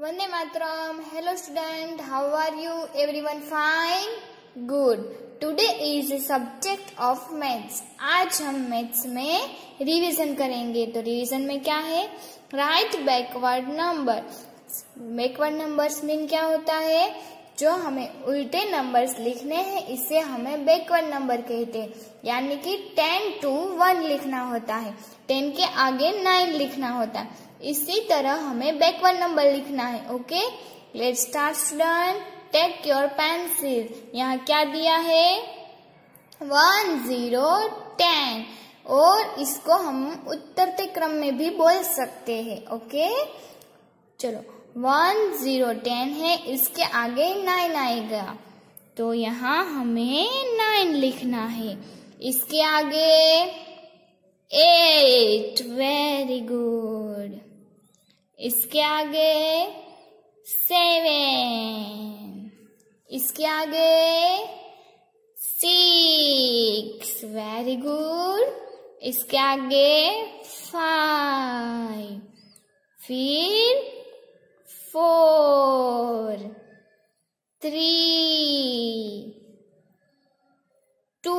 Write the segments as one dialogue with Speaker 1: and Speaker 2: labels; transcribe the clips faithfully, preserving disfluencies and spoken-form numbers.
Speaker 1: Vande Mataram. Hello student, how are you? Everyone fine? Good. Today is the subject of maths. आज हम maths में revision करेंगे. तो revision में क्या है? Right backward number. Backward numbers mean क्या होता है? जो हमें उल्टे नंबर्स लिखने हैं इसे हमें बैकवर्ड नंबर कहते हैं. यानी कि टेन टू वन लिखना होता है, टेन के आगे नाइन लिखना होता है. इसी तरह हमें बैकवर्ड नंबर लिखना है. Okay, let's start student. Take your pencil. यहाँ क्या दिया है? One zero ten. और इसको हम उत्तरते क्रम में भी बोल सकते हैं. ओके, चलो वन जीरो टेन है, इसके आगे नाइन आएगा तो यहाँ हमें नाइन लिखना है. इसके आगे एट. Very good. इसके आगे सेवन. इसके आगे सिक्स. Very good. इसके आगे फाइव. फिर four, three, two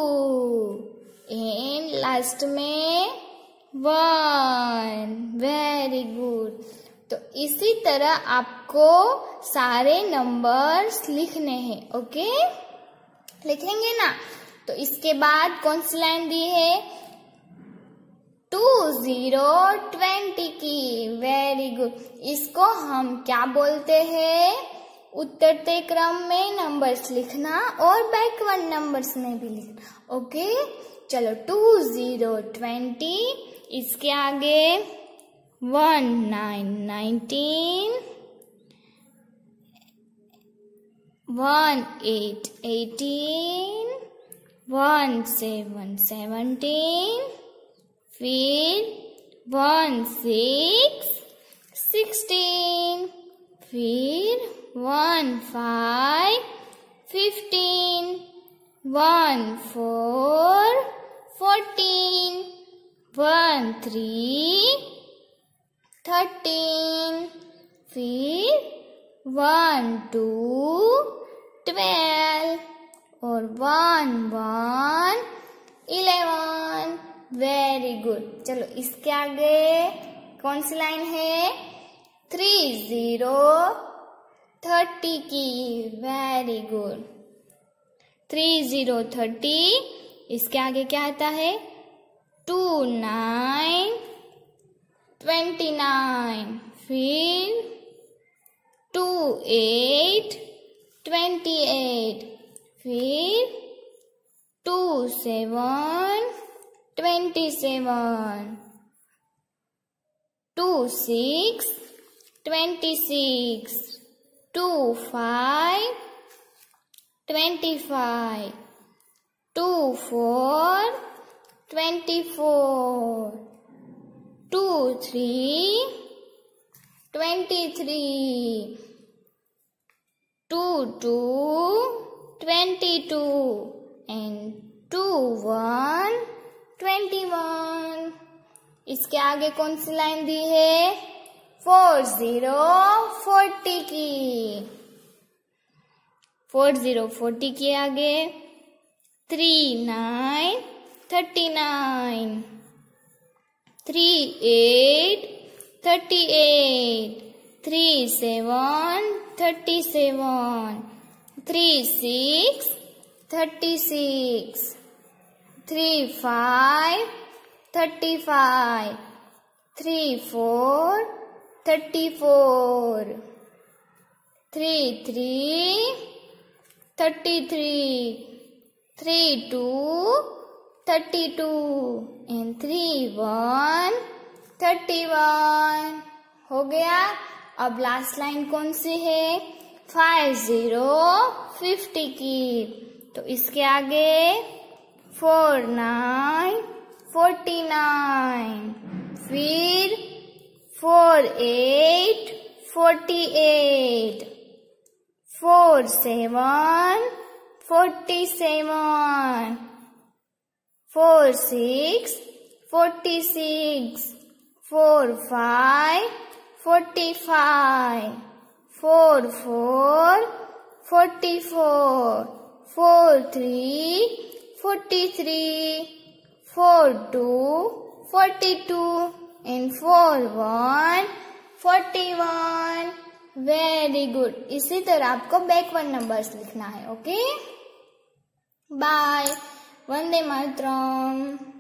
Speaker 1: and last में वन. Very good. तो इसी तरह आपको सारे नंबर्स लिखने हैं. ओके, लिखेंगे ना? तो इसके बाद कौन सी लाइन दी है? टू जीरो ट्वेंटी की. Very good. इसको हम क्या बोलते हैं? उत्तरते क्रम में नंबर्स लिखना और बैकवर्ड नंबर्स में भी लिखना. ओके, चलो टू जीरो ट्वेंटी. इसके आगे one nine nineteen. One eight eighteen. One seven seventeen. फिर वन सिक्स सिक्सटीन. फिर one five fifteen. One four fourteen. One three thirteen. फिर वन टू ट्वेल्व और one one eleven. Very good. चलो इसके आगे कौन सी लाइन है? थ्री जीरो थर्टी की. Very good. Three zero thirty. इसके आगे क्या आता है? Two nine twenty nine. फिर टू एट ट्वेंटी एट. फिर two seven twenty seven. Two six twenty six. Two five twenty five. Two four twenty four. Two three twenty three. Two two twenty two and two one twenty one. इसके आगे कौन सी line दी है? Four zero forty की. Four zero forty के आगे three nine thirty nine. Three eight thirty eight. Three seven thirty seven. Three six thirty six. Three five thirty five. Three four thirty four. Three three thirty three. Three two thirty two and three one thirty one. हो गया. अब last line कौन सी है? Five zero fifty की. तो इसके आगे four nine forty nine. फिर four eight forty eight. Four seven forty seven. Four six forty six. Four five forty five, four four, forty four, four three, forty three, four two, forty two, and four one, forty one. Very good. इसी तरह आपको backward numbers लिखना है. Okay, bye. वंदे मातरम.